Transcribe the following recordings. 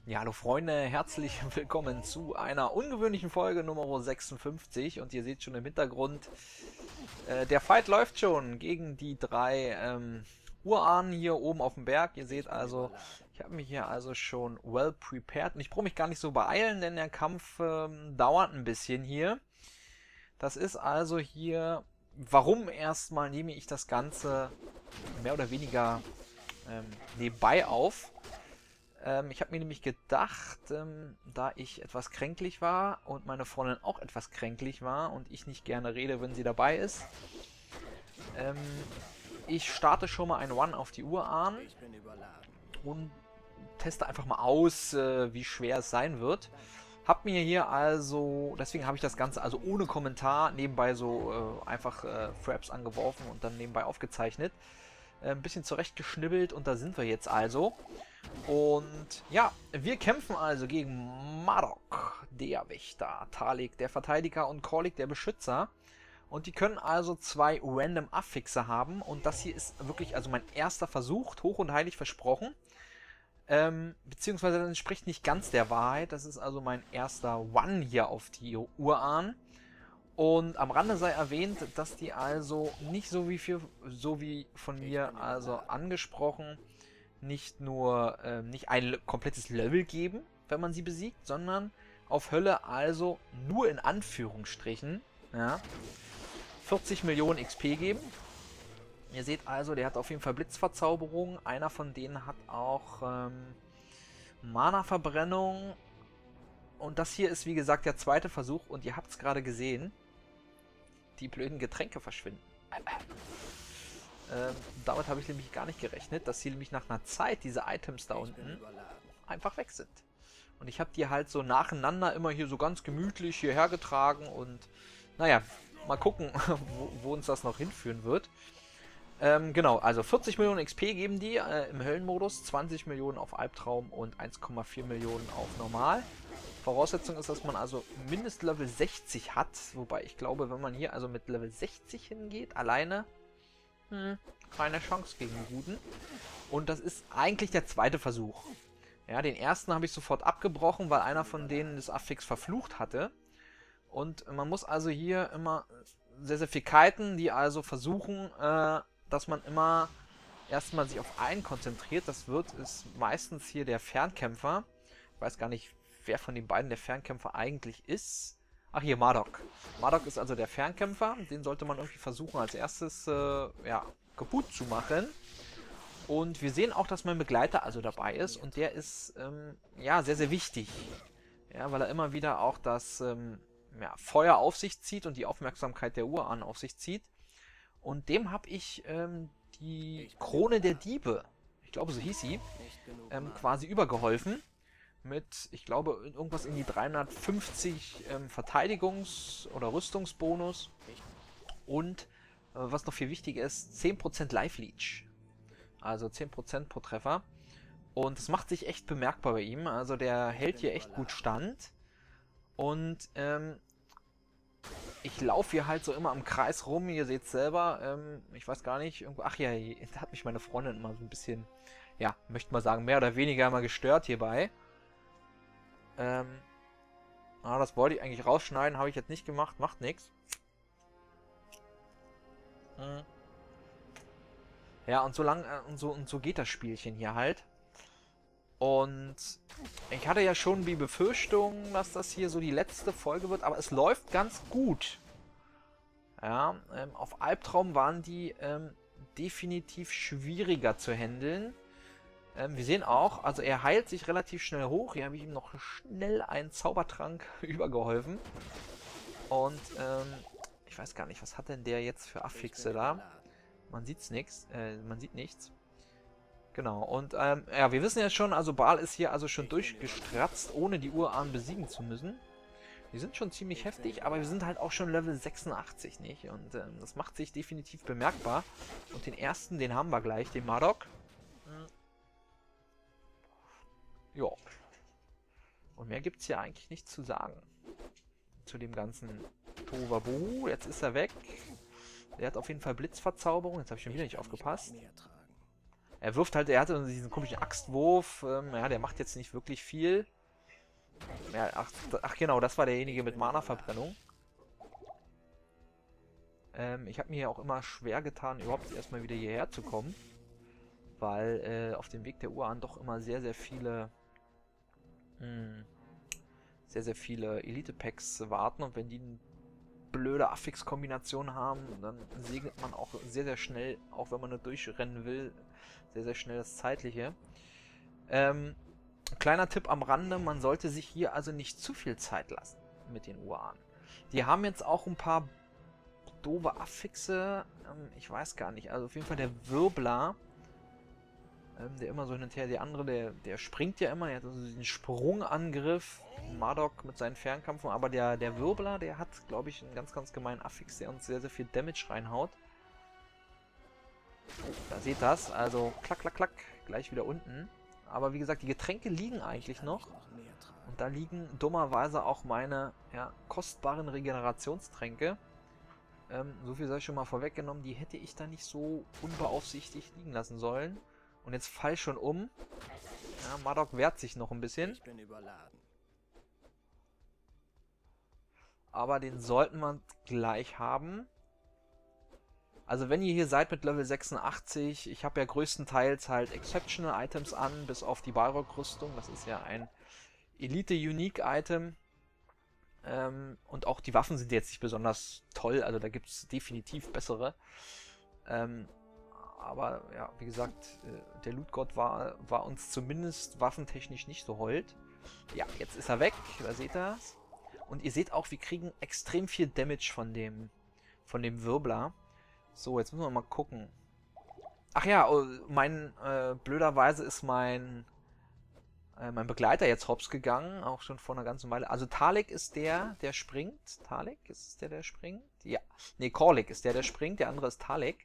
Ja, hallo Freunde, herzlich willkommen zu einer ungewöhnlichen Folge Nummer 56 und ihr seht schon im Hintergrund, der Fight läuft schon gegen die drei Urahnen hier oben auf dem Berg. Ihr seht also, ich habe mich hier also schon well prepared und ich brauche mich gar nicht so beeilen, denn der Kampf dauert ein bisschen hier. Das ist also hier, warum erstmal nehme ich das Ganze mehr oder weniger nebenbei auf. Ich habe mir nämlich gedacht, da ich etwas kränklich war und meine Freundin auch etwas kränklich war und ich nicht gerne rede, wenn sie dabei ist, ähm, ich starte schon mal ein One auf die Uhr an und teste einfach mal aus, wie schwer es sein wird. Hab mir hier also, deswegen habe ich das Ganze also ohne Kommentar nebenbei so einfach Fraps angeworfen und dann nebenbei aufgezeichnet. Ein bisschen zurechtgeschnibbelt und da sind wir jetzt also. Und ja, wir kämpfen also gegen Marok, der Wächter, Talik, der Verteidiger und Korlik, der Beschützer. Und die können also zwei random Affixe haben. Und das hier ist wirklich also mein erster Versuch, hoch und heilig versprochen. Beziehungsweise das entspricht nicht ganz der Wahrheit. Das ist also mein erster One hier auf die Urahn. Und am Rande sei erwähnt, dass die also nicht so wie von mir also angesprochen, nicht nur nicht ein komplettes Level geben, wenn man sie besiegt, sondern auf Hölle also nur in Anführungsstrichen, ja, 40 Millionen XP geben. Ihr seht also, der hat auf jeden Fall Blitzverzauberung. Einer von denen hat auch Mana-Verbrennung. Und das hier ist wie gesagt der zweite Versuch und ihr habt es gerade gesehen. Die blöden Getränke verschwinden. Damit habe ich nämlich gar nicht gerechnet, dass hier nämlich nach einer Zeit diese Items da unten einfach weg sind. Und ich habe die halt so nacheinander immer hier so ganz gemütlich hierher getragen und naja, mal gucken, wo uns das noch hinführen wird. Genau, also 40 Millionen XP geben die im Höllenmodus, 20 Millionen auf Albtraum und 1,4 Millionen auf Normal. Voraussetzung ist, dass man also Mindestlevel 60 hat, wobei ich glaube, wenn man hier also mit Level 60 hingeht, alleine, keine Chance gegen die Guten. Und das ist eigentlich der zweite Versuch. Ja, den ersten habe ich sofort abgebrochen, weil einer von denen das Affix verflucht hatte. Und man muss also hier immer sehr, sehr viel kiten, die also versuchen, dass man immer erstmal sich auf einen konzentriert. Das ist meistens hier der Fernkämpfer. Ich weiß gar nicht, wer von den beiden der Fernkämpfer eigentlich ist. Ach hier, Marduk. Marduk ist also der Fernkämpfer. Den sollte man irgendwie versuchen als erstes ja, kaputt zu machen. Und wir sehen auch, dass mein Begleiter also dabei ist. Und der ist ja sehr, sehr wichtig. Ja, weil er immer wieder auch das ja, Feuer auf sich zieht und die Aufmerksamkeit der Urahn auf sich zieht. Und dem habe ich die Krone der Diebe, ich glaube so hieß sie, quasi übergeholfen. Mit, ich glaube, irgendwas in die 350 Verteidigungs- oder Rüstungsbonus. Und, was noch viel wichtiger ist, 10% Life Leech. Also 10% pro Treffer. Und das macht sich echt bemerkbar bei ihm. Also der hält hier echt gut stand. Und ich laufe hier halt so immer im Kreis rum. Ihr seht selber. Ich weiß gar nicht. Irgendwo, ach ja, da hat mich meine Freundin immer so ein bisschen, ja, möchte mal sagen, mehr oder weniger mal gestört hierbei. Das wollte ich eigentlich rausschneiden, habe ich jetzt nicht gemacht, macht nichts. Ja, und so lang und so geht das Spielchen hier halt. Und ich hatte ja schon die Befürchtung, dass das hier so die letzte Folge wird, aber es läuft ganz gut. Ja, auf Albtraum waren die definitiv schwieriger zu handeln. Wir sehen auch, also er heilt sich relativ schnell hoch. Hier habe ich ihm noch schnell einen Zaubertrank übergeholfen. Und ich weiß gar nicht, was hat denn der jetzt für Affixe da? Man sieht's nichts, man sieht nichts. Genau, und ja, wir wissen ja schon, also Baal ist hier also schon durchgestratzt, ohne die Urahn besiegen zu müssen. Die sind schon ziemlich heftig, aber wir sind halt auch schon Level 86, nicht? Und das macht sich definitiv bemerkbar. Und den ersten, den haben wir gleich, den Marduk. Ja. Und mehr gibt's hier eigentlich nichts zu sagen. Zu dem ganzen Tohuwabohu. Jetzt ist er weg. Der hat auf jeden Fall Blitzverzauberung. Jetzt habe ich schon wieder nicht aufgepasst. Er wirft halt, er hatte diesen komischen Axtwurf, ja, der macht jetzt nicht wirklich viel. Ja, ach genau, das war derjenige mit Mana-Verbrennung. Ich habe mir ja auch immer schwer getan, überhaupt erstmal wieder hierher zu kommen. Weil auf dem Weg der Urahn doch immer sehr, sehr viele Elite-Packs warten. Und wenn die eine blöde Affix-Kombination haben, dann segnet man auch sehr, sehr schnell, auch wenn man nur durchrennen will, sehr, sehr schnell das Zeitliche. Kleiner Tipp am Rande, man sollte sich hier also nicht zu viel Zeit lassen mit den Urahn. Die haben jetzt auch ein paar doofe Affixe, ich weiß gar nicht, also auf jeden Fall der Wirbler, der immer so hin und her, der andere, der springt ja immer, der hat also diesen Sprungangriff, Marduk mit seinen Fernkampfen, aber der Wirbler, der hat, glaube ich, einen ganz, ganz gemeinen Affix, der uns sehr, sehr viel Damage reinhaut. Da seht ihr das, also klack, klack, klack, gleich wieder unten. Aber wie gesagt, die Getränke liegen eigentlich noch. Und da liegen dummerweise auch meine kostbaren Regenerationstränke. So viel sei schon mal vorweggenommen, die hätte ich da nicht so unbeaufsichtigt liegen lassen sollen. Und jetzt fall schon um. Ja, Marduk wehrt sich noch ein bisschen. Ich bin überladen. Aber den sollten wir gleich haben. Also wenn ihr hier seid mit Level 86, ich habe ja größtenteils halt Exceptional Items an, bis auf die Balrog-Rüstung. Das ist ja ein Elite-Unique-Item. Und auch die Waffen sind jetzt nicht besonders toll, also da gibt es definitiv bessere. Aber ja, wie gesagt, der Loot-Gott war uns zumindest waffentechnisch nicht so hold. Ja, jetzt ist er weg, da seht ihr es. Und ihr seht auch, wir kriegen extrem viel Damage von dem Wirbler. So, jetzt müssen wir mal gucken. Ach ja, blöderweise ist mein Begleiter jetzt hops gegangen, auch schon vor einer ganzen Weile. Also Talik ist der springt. Talik, ist es der springt? Ja. Ne, Korlik ist der springt, der andere ist Talik.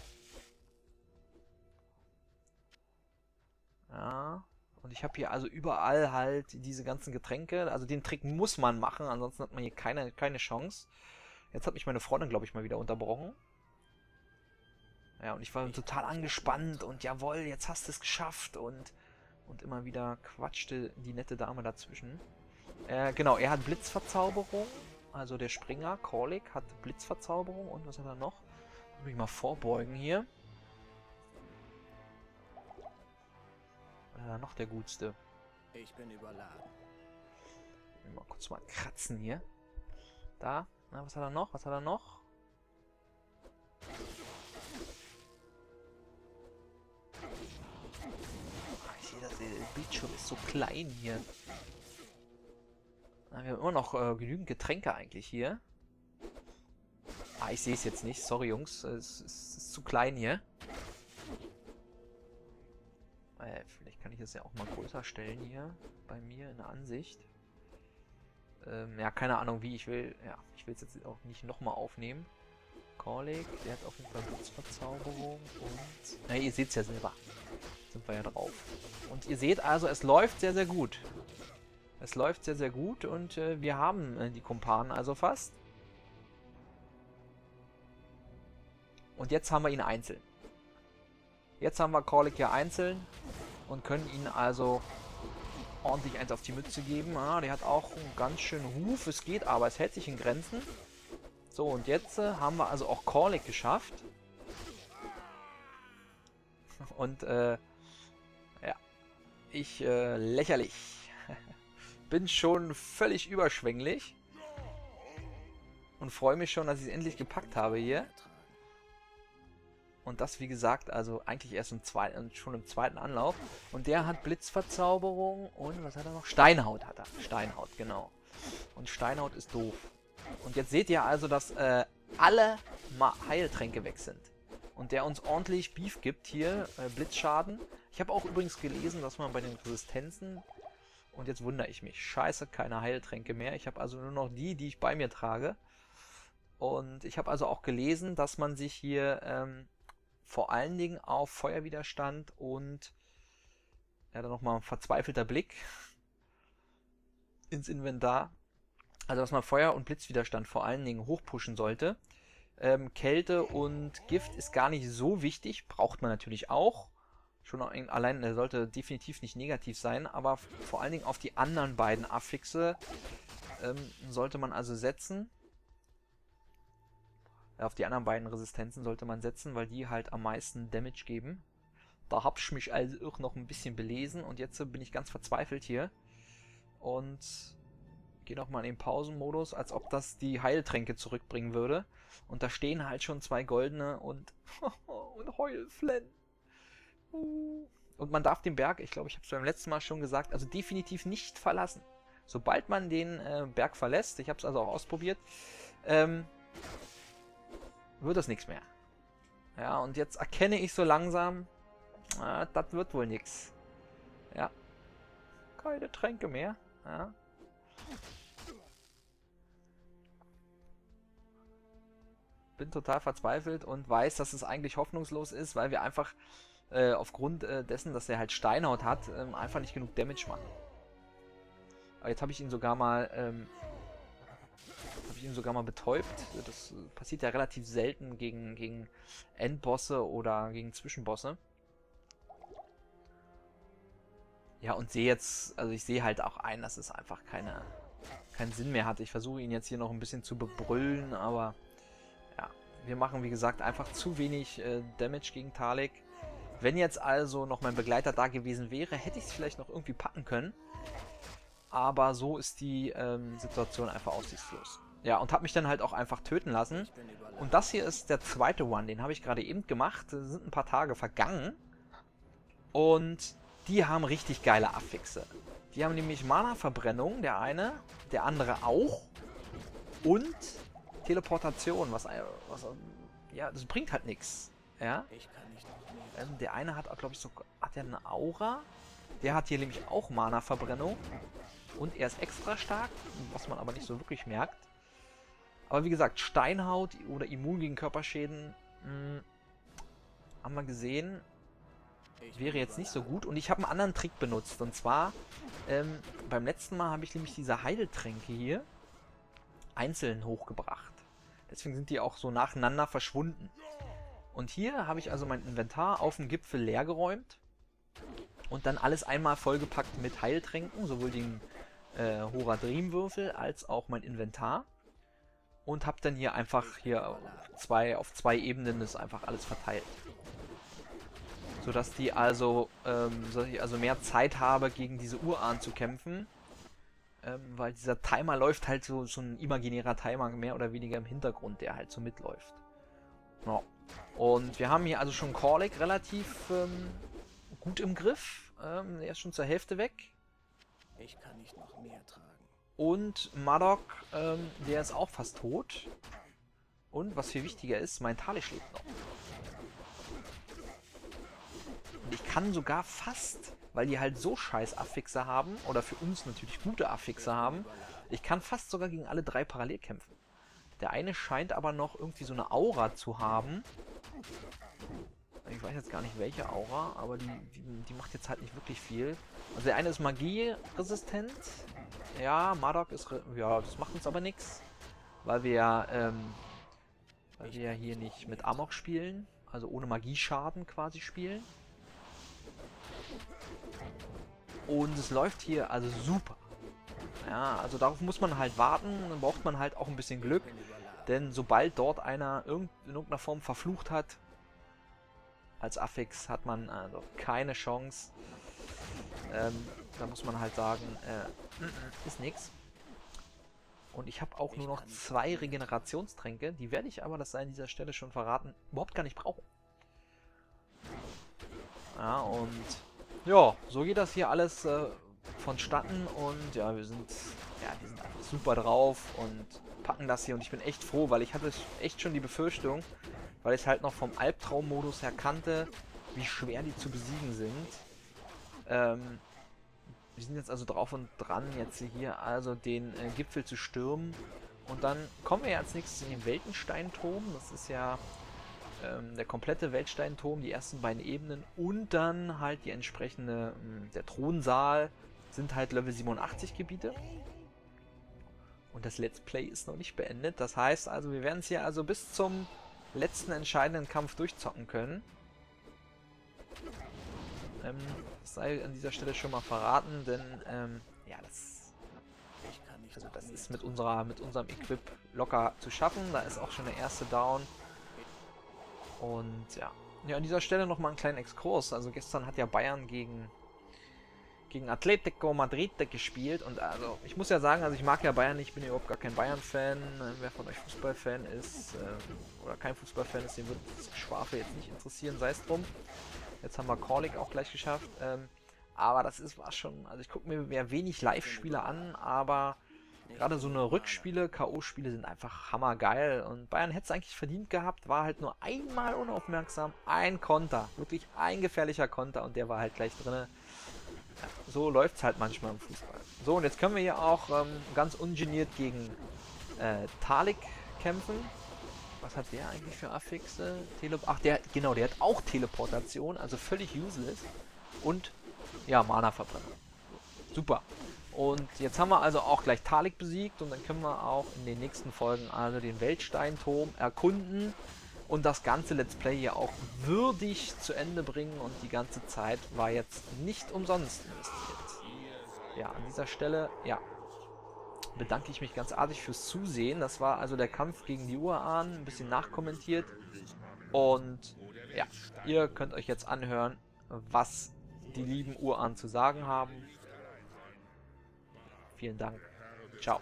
Ja. Und ich habe hier also überall halt diese ganzen Getränke. Also den Trick muss man machen, ansonsten hat man hier keine Chance. Jetzt hat mich meine Freundin, glaube ich, mal wieder unterbrochen. Ja, und ich war total angespannt und jawohl, jetzt hast du es geschafft und immer wieder quatschte die nette Dame dazwischen. Genau, er hat Blitzverzauberung, also der Springer, Korlik, hat Blitzverzauberung und was hat er noch? Muss ich mal vorbeugen hier. Noch der Gutste. Ich bin überladen. Mal kurz mal kratzen hier. Da, na, was hat er noch? Was hat er noch? Der Bildschirm ist so klein hier. Wir haben immer noch genügend Getränke eigentlich hier. Ich sehe es jetzt nicht. Sorry, Jungs. Es ist zu klein hier. Vielleicht kann ich das ja auch mal größer stellen hier. Bei mir in der Ansicht. Ja, keine Ahnung wie. Ich will es jetzt auch nicht nochmal aufnehmen. Korlik, der hat auf jeden Fall Blitzverzauberung und... Na, ihr seht es ja selber. Sind wir ja drauf. Und ihr seht also, es läuft sehr, sehr gut. Es läuft sehr, sehr gut und wir haben die Kumpanen also fast. Und jetzt haben wir ihn einzeln. Jetzt haben wir Korlik ja einzeln und können ihn also ordentlich eins auf die Mütze geben. Der hat auch einen ganz schönen Huf. Es geht aber, es hält sich in Grenzen. So, und jetzt haben wir also auch Korlik geschafft. Und, ja, lächerlich. Bin schon völlig überschwänglich. Und freue mich schon, dass ich es endlich gepackt habe hier. Und das, wie gesagt, also eigentlich erst schon im zweiten Anlauf. Und der hat Blitzverzauberung und was hat er noch? Steinhaut hat er. Steinhaut, genau. Und Steinhaut ist doof. Und jetzt seht ihr also, dass alle Heiltränke weg sind. Und der uns ordentlich Beef gibt hier, Blitzschaden. Ich habe auch übrigens gelesen, dass man bei den Resistenzen, und jetzt wundere ich mich, scheiße, keine Heiltränke mehr. Ich habe also nur noch die ich bei mir trage. Und ich habe also auch gelesen, dass man sich hier vor allen Dingen auf Feuerwiderstand und dann nochmal ein verzweifelter Blick ins Inventar. Also dass man Feuer- und Blitzwiderstand vor allen Dingen hochpushen sollte. Kälte und Gift ist gar nicht so wichtig, braucht man natürlich auch. Schon allein, der sollte definitiv nicht negativ sein, aber vor allen Dingen auf die anderen beiden Affixe sollte man also setzen. Auf die anderen beiden Resistenzen sollte man setzen, weil die halt am meisten Damage geben. Da habe ich mich also auch noch ein bisschen belesen und jetzt bin ich ganz verzweifelt hier. Und gehe nochmal in den Pausenmodus, als ob das die Heiltränke zurückbringen würde. Und da stehen halt schon 2 goldene und, und Heulflen. Und man darf den Berg, ich glaube, ich habe es beim letzten Mal schon gesagt, also definitiv nicht verlassen. Sobald man den Berg verlässt, ich habe es also auch ausprobiert, wird das nichts mehr. Ja, und jetzt erkenne ich so langsam, das wird wohl nichts. Ja. Keine Tränke mehr. Ja. Bin total verzweifelt und weiß, dass es eigentlich hoffnungslos ist, weil wir einfach aufgrund dessen, dass er halt Steinhaut hat, einfach nicht genug Damage machen. Aber jetzt habe ich ihn sogar mal betäubt. Das passiert ja relativ selten gegen Endbosse oder gegen Zwischenbosse. Ja, und sehe jetzt, also ich sehe halt auch ein, dass es einfach keinen Sinn mehr hat. Ich versuche ihn jetzt hier noch ein bisschen zu bebrüllen, aber ja, wir machen wie gesagt einfach zu wenig Damage gegen Talik. Wenn jetzt also noch mein Begleiter da gewesen wäre, hätte ich es vielleicht noch irgendwie packen können. Aber so ist die Situation einfach aussichtslos. Ja, und habe mich dann halt auch einfach töten lassen. Und das hier ist der zweite One, den habe ich gerade eben gemacht. Es sind ein paar Tage vergangen. Und die haben richtig geile Affixe. Die haben nämlich Mana-Verbrennung, der eine, der andere auch. Und Teleportation, was ja, das bringt halt nichts. Ja. Der eine hat, glaube ich, so, hat ja eine Aura. Der hat hier nämlich auch Mana-Verbrennung. Und er ist extra stark, was man aber nicht so wirklich merkt. Aber wie gesagt, Steinhaut oder immun gegen Körperschäden, haben wir gesehen, wäre jetzt nicht so gut. Und ich habe einen anderen Trick benutzt. Und zwar, beim letzten Mal habe ich nämlich diese Heiltränke hier einzeln hochgebracht. Deswegen sind die auch so nacheinander verschwunden. Und hier habe ich also mein Inventar auf dem Gipfel leer geräumt. Und dann alles einmal vollgepackt mit Heiltränken, sowohl den Horadrim-Würfel als auch mein Inventar. Und habe dann hier einfach auf zwei Ebenen das einfach alles verteilt. Sodass ich also mehr Zeit habe, gegen diese Urahn zu kämpfen. Weil dieser Timer läuft halt so ein imaginärer Timer mehr oder weniger im Hintergrund, der halt so mitläuft. Ja. Und wir haben hier also schon Korlik relativ gut im Griff. Er ist schon zur Hälfte weg. Ich kann nicht noch mehr tragen. Und Madok, der ist auch fast tot. Und was viel wichtiger ist, mein Talich lebt noch. Und ich kann sogar fast, weil die halt so scheiß Affixe haben, oder für uns natürlich gute Affixe haben, ich kann fast sogar gegen alle 3 parallel kämpfen. Der eine scheint aber noch irgendwie so eine Aura zu haben. Ich weiß jetzt gar nicht welche Aura, aber die macht jetzt halt nicht wirklich viel. Also der eine ist magieresistent. Ja, Madok ist... Ja, das macht uns aber nichts. Weil wir ja hier nicht mit Amok spielen. Also ohne Magieschaden quasi spielen. Und es läuft hier also super. Ja, also darauf muss man halt warten. Dann braucht man halt auch ein bisschen Glück. Denn sobald dort einer in irgendeiner Form verflucht hat, als Affix hat man also keine Chance. Da muss man halt sagen, ist nix. Und ich habe auch nur noch 2 Regenerationstränke. Die werde ich aber, das sei an dieser Stelle schon verraten, überhaupt gar nicht brauchen. Ja, und ja, so geht das hier alles vonstatten. Und ja, wir sind einfach super drauf und packen das hier. Und ich bin echt froh, weil ich hatte echt schon die Befürchtung, weil ich halt noch vom Albtraummodus her kannte, wie schwer die zu besiegen sind. Wir sind jetzt also drauf und dran, jetzt hier also den Gipfel zu stürmen. Und dann kommen wir ja als nächstes in den Weltensteinturm. Das ist ja der komplette Weltsteinturm, die ersten beiden Ebenen. Und dann halt die entsprechende, der Thronsaal sind halt Level 87 Gebiete. Und das Let's Play ist noch nicht beendet. Das heißt also, wir werden es hier also bis zum letzten entscheidenden Kampf durchzocken können. Das sei an dieser Stelle schon mal verraten, denn ja, das ist mit unserem Equip locker zu schaffen. Da ist auch schon der erste Down. Und ja. Ja, an dieser Stelle nochmal einen kleinen Exkurs. Also gestern hat ja Bayern gegen Atletico Madrid gespielt. Und also ich muss ja sagen, also ich mag ja Bayern nicht, ich bin ja überhaupt gar kein Bayern-Fan. Wer von euch Fußballfan ist oder kein Fußballfan ist, den wird das Geschwafel jetzt nicht interessieren, sei es drum. Jetzt haben wir Corlic auch gleich geschafft. Aber das war schon, also ich gucke mir mehr wenig Live-Spiele an, aber gerade so eine Rückspiele, K.O.-Spiele sind einfach hammergeil. Und Bayern hätte es eigentlich verdient gehabt, war halt nur einmal unaufmerksam. Ein Konter, wirklich ein gefährlicher Konter und der war halt gleich drin. Ja, so läuft es halt manchmal im Fußball. So, und jetzt können wir hier auch ganz ungeniert gegen Talik kämpfen. Was hat der eigentlich für Affixe? Ach, der hat auch Teleportation, also völlig useless. Und, ja, Mana-Verbrenner. Super. Und jetzt haben wir also auch gleich Talik besiegt und dann können wir auch in den nächsten Folgen also den Weltsteinturm erkunden und das ganze Let's Play hier auch würdig zu Ende bringen und die ganze Zeit war jetzt nicht umsonst investiert. Ja, an dieser Stelle, ja, bedanke ich mich ganz artig fürs Zusehen. Das war also der Kampf gegen die Urahnen, ein bisschen nachkommentiert und ja, ihr könnt euch jetzt anhören, was die lieben Urahnen zu sagen haben. Vielen Dank. Ciao.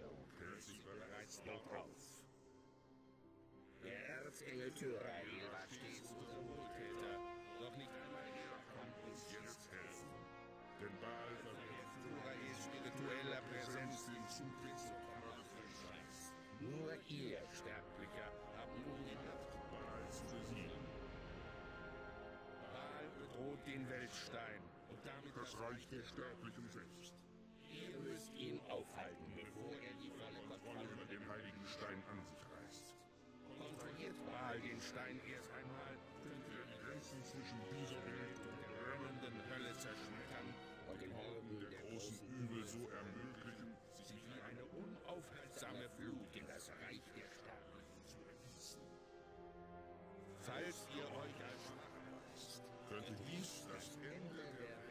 Der Erzengel Tyrael war stets unser Wohltäter, doch nicht einmal er kann uns jetzt helfen. Denn Baal verwirft Tyraels spiritueller Präsenz den Zutritt zur Kammer des Weltsteins. nur ihr, Sterblicher, habt nun die Macht, Baal zu besiegen. Baal bedroht den Weltstein und damit Das Reich der Sterblichen selbst. Ihr müsst ihn aufhalten, bevor er die volle Kontrolle Über den heiligen Stein an sich reißt. kontrolliert. Baal den Stein erst einmal, Könnt ihr die Grenzen zwischen dieser Welt und der brennenden Hölle zerschmettern und den Horden der großen Übel so ermöglichen, sich wie eine unaufhaltsame Flut in das Reich der Sterblichen zu ergießen. Falls ihr euch als schwach erweist, könnte dies das Ende der